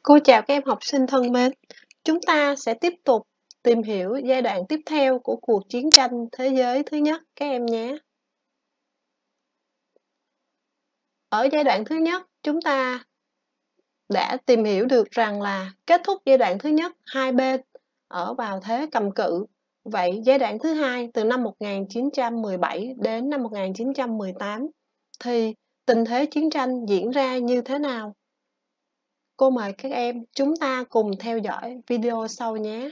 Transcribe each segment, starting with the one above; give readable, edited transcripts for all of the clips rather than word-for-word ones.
Cô chào các em học sinh thân mến. Chúng ta sẽ tiếp tục tìm hiểu giai đoạn tiếp theo của cuộc chiến tranh thế giới thứ nhất các em nhé. Ở giai đoạn thứ nhất, chúng ta đã tìm hiểu được rằng là kết thúc giai đoạn thứ nhất, hai bên ở vào thế cầm cự. Vậy giai đoạn thứ hai từ năm 1917 đến năm 1918 thì tình thế chiến tranh diễn ra như thế nào? Cô mời các em chúng ta cùng theo dõi video sau nhé.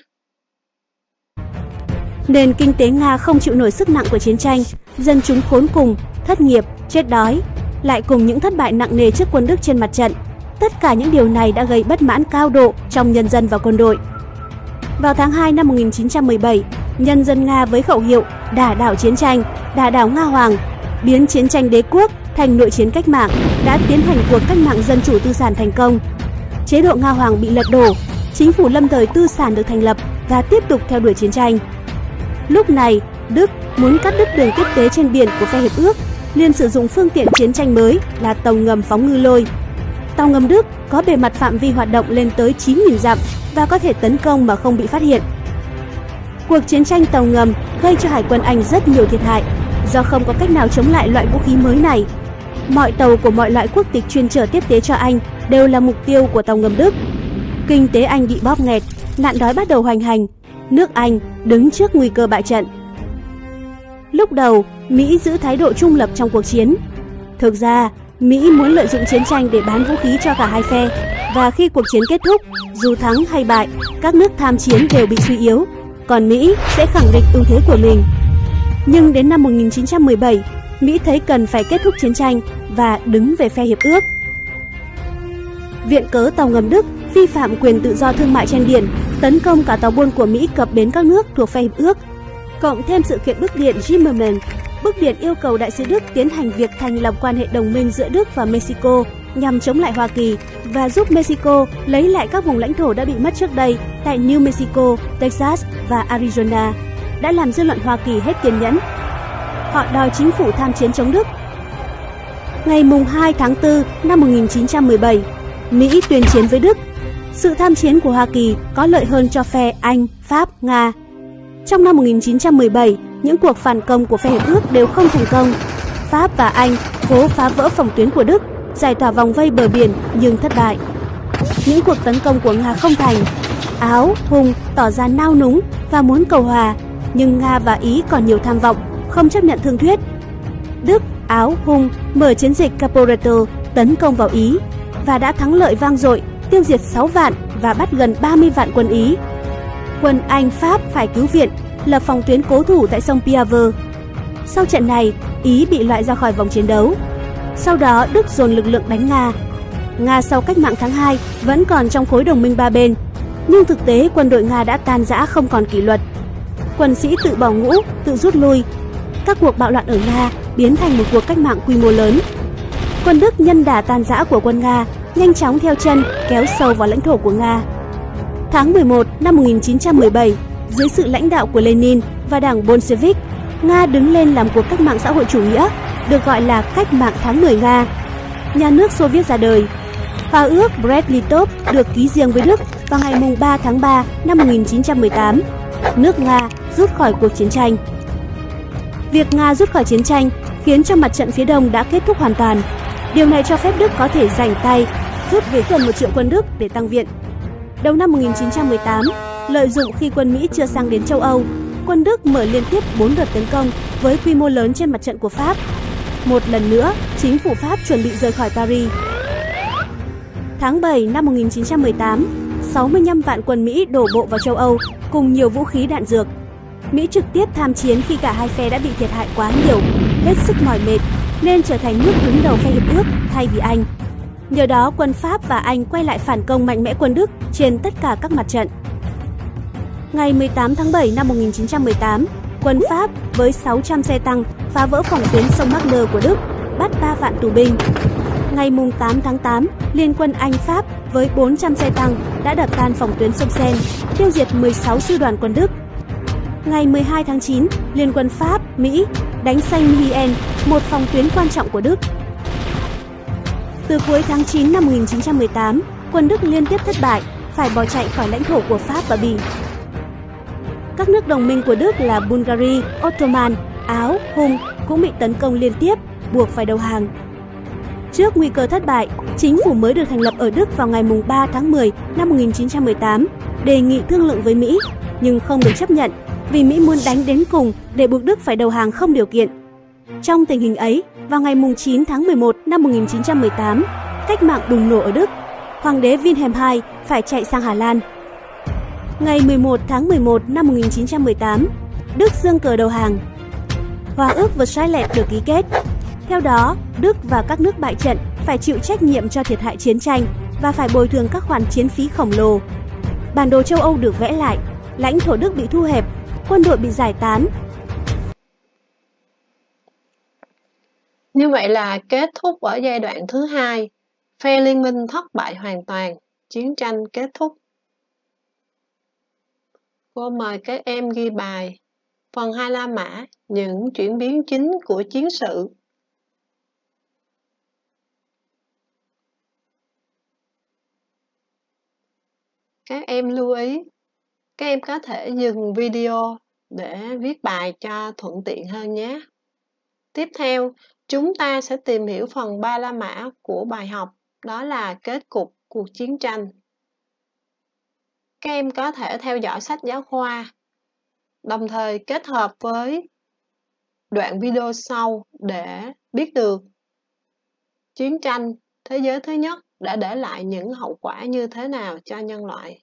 Nền kinh tế Nga không chịu nổi sức nặng của chiến tranh, dân chúng khốn cùng, thất nghiệp, chết đói, lại cùng những thất bại nặng nề trước quân Đức trên mặt trận. Tất cả những điều này đã gây bất mãn cao độ trong nhân dân và quân đội. Vào tháng 2 năm 1917, nhân dân Nga với khẩu hiệu đả đảo chiến tranh, đả đảo Nga Hoàng, biến chiến tranh đế quốc thành nội chiến cách mạng, đã tiến hành cuộc cách mạng dân chủ tư sản thành công. Chế độ Nga Hoàng bị lật đổ, chính phủ lâm thời tư sản được thành lập và tiếp tục theo đuổi chiến tranh. Lúc này, Đức muốn cắt đứt đường tiếp tế trên biển của phe hiệp ước, liền sử dụng phương tiện chiến tranh mới là tàu ngầm phóng ngư lôi. Tàu ngầm Đức có bề mặt phạm vi hoạt động lên tới 9.000 dặm và có thể tấn công mà không bị phát hiện. Cuộc chiến tranh tàu ngầm gây cho Hải quân Anh rất nhiều thiệt hại, do không có cách nào chống lại loại vũ khí mới này. Mọi tàu của mọi loại quốc tịch chuyên chở tiếp tế cho Anh đều là mục tiêu của tàu ngầm Đức. Kinh tế Anh bị bóp nghẹt, nạn đói bắt đầu hoành hành, nước Anh đứng trước nguy cơ bại trận. Lúc đầu, Mỹ giữ thái độ trung lập trong cuộc chiến. Thực ra, Mỹ muốn lợi dụng chiến tranh để bán vũ khí cho cả hai phe, và khi cuộc chiến kết thúc, dù thắng hay bại, các nước tham chiến đều bị suy yếu, còn Mỹ sẽ khẳng định ưu thế của mình. Nhưng đến năm 1917, Mỹ thấy cần phải kết thúc chiến tranh và đứng về phe hiệp ước. Viện cớ tàu ngầm Đức vi phạm quyền tự do thương mại trên biển, tấn công cả tàu buôn của Mỹ cập bến các nước thuộc phe hiệp ước, cộng thêm sự kiện bức điện Zimmermann. Bức điện yêu cầu đại sứ Đức tiến hành việc thành lập quan hệ đồng minh giữa Đức và Mexico nhằm chống lại Hoa Kỳ và giúp Mexico lấy lại các vùng lãnh thổ đã bị mất trước đây tại New Mexico, Texas và Arizona, đã làm dư luận Hoa Kỳ hết kiên nhẫn. Họ đòi chính phủ tham chiến chống Đức. Ngày 2 tháng 4 năm 1917, Mỹ tuyên chiến với Đức. Sự tham chiến của Hoa Kỳ có lợi hơn cho phe Anh, Pháp, Nga. Trong năm 1917, những cuộc phản công của phe hiệp ước đều không thành công. Pháp và Anh cố phá vỡ phòng tuyến của Đức, giải tỏa vòng vây bờ biển nhưng thất bại. Những cuộc tấn công của Nga không thành. Áo, Hung tỏ ra nao núng và muốn cầu hòa, nhưng Nga và Ý còn nhiều tham vọng, không chấp nhận thương thuyết. Đức, Áo, Hung mở chiến dịch Caporetto tấn công vào Ý và đã thắng lợi vang dội, tiêu diệt 6 vạn và bắt gần 30 vạn quân Ý. Quân Anh, Pháp phải cứu viện, lập phòng tuyến cố thủ tại sông Piave. Sau trận này, Ý bị loại ra khỏi vòng chiến đấu. Sau đó, Đức dồn lực lượng đánh Nga. Nga sau cách mạng tháng 2 vẫn còn trong khối đồng minh ba bên, nhưng thực tế quân đội Nga đã tan rã không còn kỷ luật. Quân sĩ tự bỏ ngũ, tự rút lui. Các cuộc bạo loạn ở Nga biến thành một cuộc cách mạng quy mô lớn. Quân Đức nhân đà tan rã của quân Nga, nhanh chóng theo chân kéo sâu vào lãnh thổ của Nga. Tháng 11 năm 1917, dưới sự lãnh đạo của Lenin và đảng Bolshevik, Nga đứng lên làm cuộc cách mạng xã hội chủ nghĩa, được gọi là cách mạng tháng 10 Nga. Nhà nước Xô Viết ra đời. Hòa ước Brest-Litov được ký riêng với Đức vào ngày 3 tháng 3 năm 1918. Nước Nga rút khỏi cuộc chiến tranh. Việc Nga rút khỏi chiến tranh khiến cho mặt trận phía Đông đã kết thúc hoàn toàn. Điều này cho phép Đức có thể rảnh tay rút về gần 1 triệu quân Đức để tăng viện. Đầu năm 1918, lợi dụng khi quân Mỹ chưa sang đến châu Âu, quân Đức mở liên tiếp 4 đợt tấn công với quy mô lớn trên mặt trận của Pháp. Một lần nữa, chính phủ Pháp chuẩn bị rời khỏi Paris. Tháng 7 năm 1918, 65 vạn quân Mỹ đổ bộ vào châu Âu cùng nhiều vũ khí đạn dược. Mỹ trực tiếp tham chiến khi cả hai phe đã bị thiệt hại quá nhiều, hết sức mỏi mệt, nên trở thành nước đứng đầu phe hiệp ước thay vì Anh. Nhờ đó, quân Pháp và Anh quay lại phản công mạnh mẽ quân Đức trên tất cả các mặt trận. Ngày 18 tháng 7 năm 1918, quân Pháp với 600 xe tăng phá vỡ phòng tuyến sông Marne của Đức, bắt 3 vạn tù binh. Ngày 8 tháng 8, Liên quân Anh-Pháp với 400 xe tăng đã đập tan phòng tuyến sông Seine, tiêu diệt 16 sư đoàn quân Đức. Ngày 12 tháng 9, Liên quân Pháp, Mỹ đánh Saint-Mihiel, một phòng tuyến quan trọng của Đức. Từ cuối tháng 9 năm 1918, quân Đức liên tiếp thất bại, phải bỏ chạy khỏi lãnh thổ của Pháp và Bỉ. Các nước đồng minh của Đức là Bulgaria, Ottoman, Áo, Hung cũng bị tấn công liên tiếp, buộc phải đầu hàng. Trước nguy cơ thất bại, chính phủ mới được thành lập ở Đức vào ngày 3 tháng 10 năm 1918 đề nghị thương lượng với Mỹ, nhưng không được chấp nhận vì Mỹ muốn đánh đến cùng để buộc Đức phải đầu hàng không điều kiện. Trong tình hình ấy, vào ngày 9 tháng 11 năm 1918, cách mạng bùng nổ ở Đức. Hoàng đế Wilhelm II phải chạy sang Hà Lan. Ngày 11 tháng 11 năm 1918, Đức giương cờ đầu hàng. Hòa ước Versailles được ký kết. Theo đó, Đức và các nước bại trận phải chịu trách nhiệm cho thiệt hại chiến tranh và phải bồi thường các khoản chiến phí khổng lồ. Bản đồ châu Âu được vẽ lại, lãnh thổ Đức bị thu hẹp, quân đội bị giải tán. Như vậy là kết thúc ở giai đoạn thứ hai, phe liên minh thất bại hoàn toàn, chiến tranh kết thúc. Cô mời các em ghi bài phần 2 La Mã, những chuyển biến chính của chiến sự. Các em lưu ý, các em có thể dừng video để viết bài cho thuận tiện hơn nhé. Tiếp theo, chúng ta sẽ tìm hiểu phần 3 La Mã của bài học, đó là kết cục cuộc chiến tranh. Các em có thể theo dõi sách giáo khoa, đồng thời kết hợp với đoạn video sau để biết được chiến tranh thế giới thứ nhất đã để lại những hậu quả như thế nào cho nhân loại.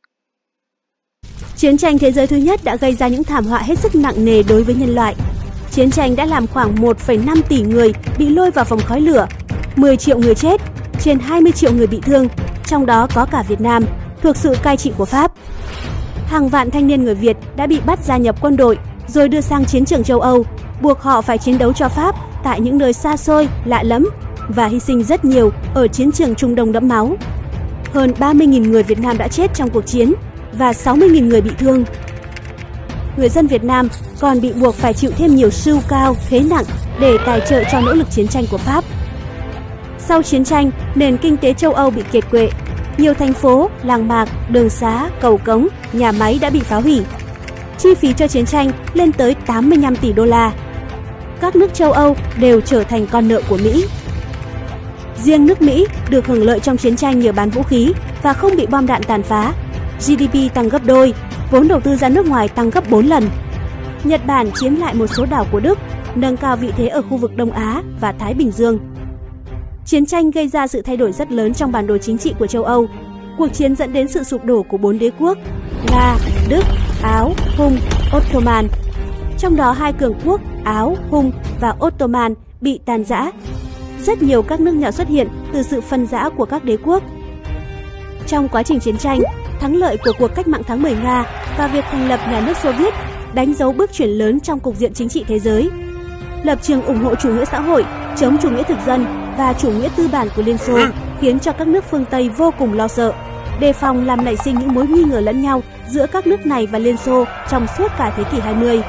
Chiến tranh thế giới thứ nhất đã gây ra những thảm họa hết sức nặng nề đối với nhân loại. Chiến tranh đã làm khoảng 1,5 tỷ người bị lôi vào vòng khói lửa, 10 triệu người chết, trên 20 triệu người bị thương, trong đó có cả Việt Nam, thuộc sự cai trị của Pháp. Hàng vạn thanh niên người Việt đã bị bắt gia nhập quân đội, rồi đưa sang chiến trường châu Âu, buộc họ phải chiến đấu cho Pháp tại những nơi xa xôi, lạ lẫm và hy sinh rất nhiều ở chiến trường Trung Đông đẫm máu. Hơn 30.000 người Việt Nam đã chết trong cuộc chiến và 60.000 người bị thương. Người dân Việt Nam còn bị buộc phải chịu thêm nhiều sưu cao, thuế nặng để tài trợ cho nỗ lực chiến tranh của Pháp. Sau chiến tranh, nền kinh tế châu Âu bị kiệt quệ. Nhiều thành phố, làng mạc, đường xá, cầu cống, nhà máy đã bị phá hủy. Chi phí cho chiến tranh lên tới 85 tỷ đô la. Các nước châu Âu đều trở thành con nợ của Mỹ. Riêng nước Mỹ được hưởng lợi trong chiến tranh nhờ bán vũ khí và không bị bom đạn tàn phá. GDP tăng gấp đôi, vốn đầu tư ra nước ngoài tăng gấp 4 lần. Nhật Bản chiếm lại một số đảo của Đức, nâng cao vị thế ở khu vực Đông Á và Thái Bình Dương. Chiến tranh gây ra sự thay đổi rất lớn trong bản đồ chính trị của châu Âu. Cuộc chiến dẫn đến sự sụp đổ của 4 đế quốc: Nga, Đức, Áo, Hung, Ottoman. Trong đó hai cường quốc Áo, Hung và Ottoman bị tan rã. Rất nhiều các nước nhỏ xuất hiện từ sự phân rã của các đế quốc. Trong quá trình chiến tranh, thắng lợi của cuộc cách mạng tháng 10 Nga và việc thành lập nhà nước Xô Viết đánh dấu bước chuyển lớn trong cục diện chính trị thế giới. Lập trường ủng hộ chủ nghĩa xã hội, chống chủ nghĩa thực dân và chủ nghĩa tư bản của Liên Xô khiến cho các nước phương Tây vô cùng lo sợ, đề phòng làm nảy sinh những mối nghi ngờ lẫn nhau giữa các nước này và Liên Xô trong suốt cả thế kỷ 20.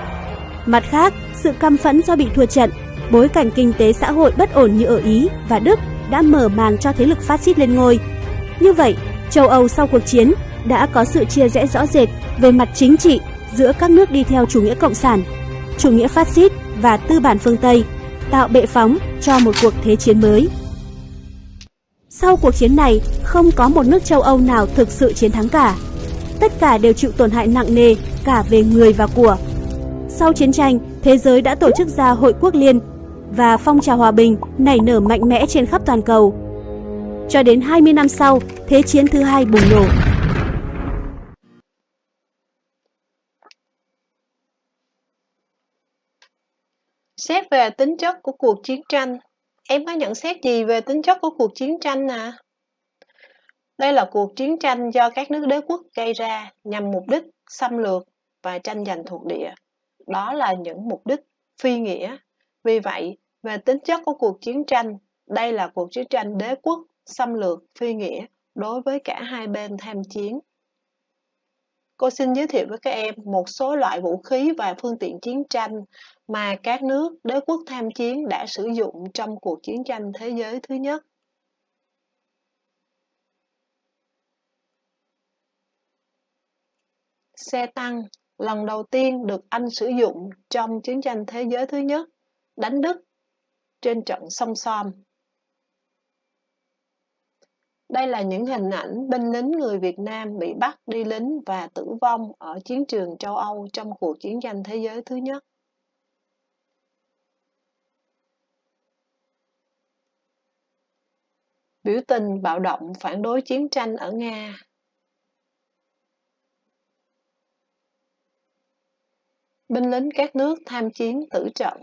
Mặt khác, sự căm phẫn do bị thua trận, bối cảnh kinh tế xã hội bất ổn như ở Ý và Đức đã mở màn cho thế lực phát xít lên ngôi. Như vậy, châu Âu sau cuộc chiến đã có sự chia rẽ rõ rệt về mặt chính trị giữa các nước đi theo chủ nghĩa cộng sản, chủ nghĩa phát xít và tư bản phương Tây, tạo bệ phóng cho một cuộc thế chiến mới. Sau cuộc chiến này, không có một nước châu Âu nào thực sự chiến thắng cả. Tất cả đều chịu tổn hại nặng nề cả về người và của. Sau chiến tranh, thế giới đã tổ chức ra Hội Quốc Liên và phong trào hòa bình nảy nở mạnh mẽ trên khắp toàn cầu. Cho đến 20 năm sau, Thế chiến thứ hai bùng nổ. Xét về tính chất của cuộc chiến tranh, em có nhận xét gì về tính chất của cuộc chiến tranh nè? Đây là cuộc chiến tranh do các nước đế quốc gây ra nhằm mục đích xâm lược và tranh giành thuộc địa. Đó là những mục đích phi nghĩa. Vì vậy, về tính chất của cuộc chiến tranh, đây là cuộc chiến tranh đế quốc xâm lược phi nghĩa đối với cả hai bên tham chiến. Cô xin giới thiệu với các em một số loại vũ khí và phương tiện chiến tranh mà các nước đế quốc tham chiến đã sử dụng trong cuộc chiến tranh thế giới thứ nhất. Xe tăng lần đầu tiên được Anh sử dụng trong chiến tranh thế giới thứ nhất, đánh Đức trên trận sông Somme. Đây là những hình ảnh binh lính người Việt Nam bị bắt đi lính và tử vong ở chiến trường châu Âu trong cuộc chiến tranh thế giới thứ nhất. Biểu tình bạo động phản đối chiến tranh ở Nga. Binh lính các nước tham chiến tử trận.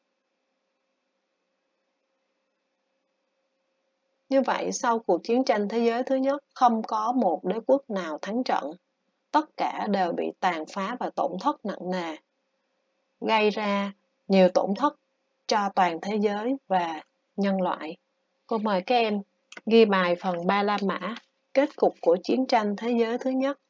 Như vậy, sau cuộc chiến tranh thế giới thứ nhất, không có một đế quốc nào thắng trận. Tất cả đều bị tàn phá và tổn thất nặng nề, gây ra nhiều tổn thất cho toàn thế giới và nhân loại. Cô mời các em ghi bài phần Ba La Mã, kết cục của chiến tranh thế giới thứ nhất.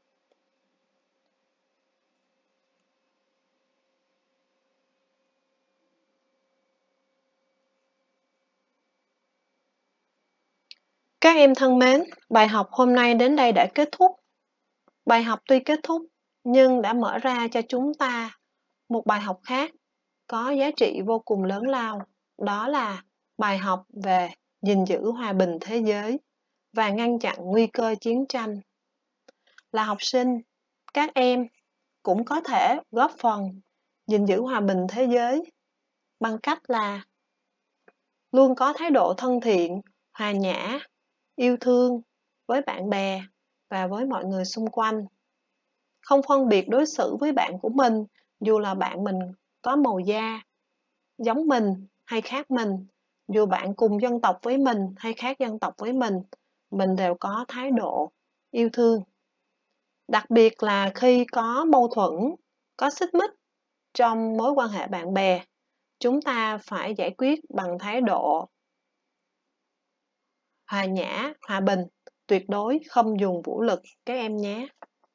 Các em thân mến, bài học hôm nay đến đây đã kết thúc. Bài học tuy kết thúc nhưng đã mở ra cho chúng ta một bài học khác có giá trị vô cùng lớn lao, đó là bài học về gìn giữ hòa bình thế giới và ngăn chặn nguy cơ chiến tranh. Là học sinh, các em cũng có thể góp phần gìn giữ hòa bình thế giới bằng cách là luôn có thái độ thân thiện, hòa nhã, yêu thương với bạn bè và với mọi người xung quanh. Không phân biệt đối xử với bạn của mình, dù là bạn mình có màu da giống mình hay khác mình, dù bạn cùng dân tộc với mình hay khác dân tộc với mình đều có thái độ yêu thương. Đặc biệt là khi có mâu thuẫn, có xích mích trong mối quan hệ bạn bè, chúng ta phải giải quyết bằng thái độ hòa nhã, hòa bình, tuyệt đối không dùng vũ lực các em nhé.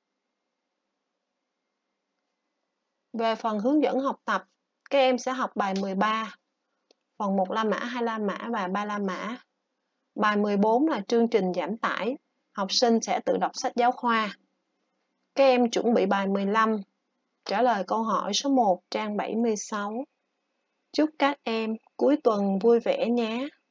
Về phần hướng dẫn học tập, các em sẽ học bài 13, phần 1 La Mã, 2 La Mã và 3 La Mã. Bài 14 là chương trình giảm tải, học sinh sẽ tự đọc sách giáo khoa. Các em chuẩn bị bài 15, trả lời câu hỏi số 1 trang 76. Chúc các em cuối tuần vui vẻ nhé.